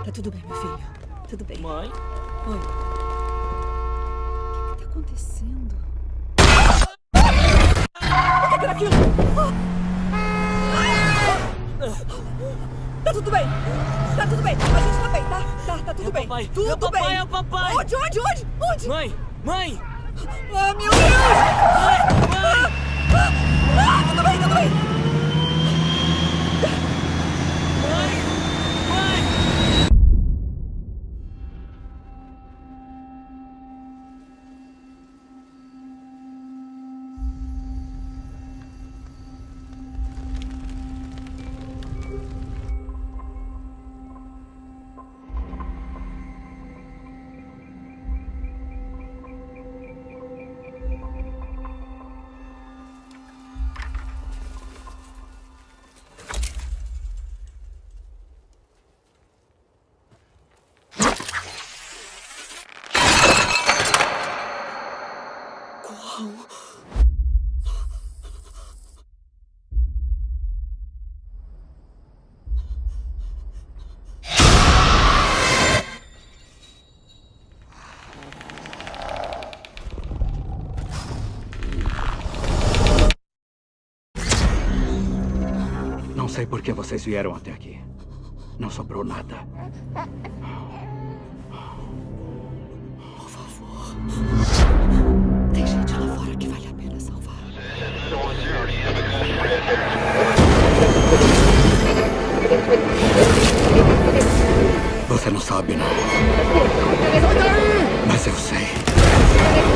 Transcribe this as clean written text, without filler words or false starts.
Tá tudo bem, meu filho. Tudo bem. Mãe? Oi. O que tá acontecendo? O que era aquilo? Tá tudo bem. Tá tudo bem. A gente tá bem, tá? Tá tudo bem. Papai. Tudo Meu papai bem. é o papai. Onde? Mãe! Mãe! Ah, meu Deus! Mãe! Tudo bem. Mãe! Mãe! Não sei por que vocês vieram até aqui. Não sobrou nada. Por favor. Tem gente lá fora que vale a pena salvar. Você não sabe, não. Mas eu sei.